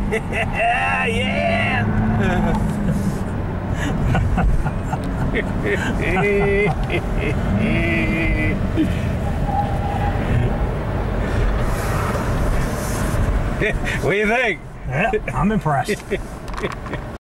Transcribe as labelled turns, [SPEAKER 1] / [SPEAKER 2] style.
[SPEAKER 1] Yeah! What do you think?
[SPEAKER 2] Yeah, I'm impressed.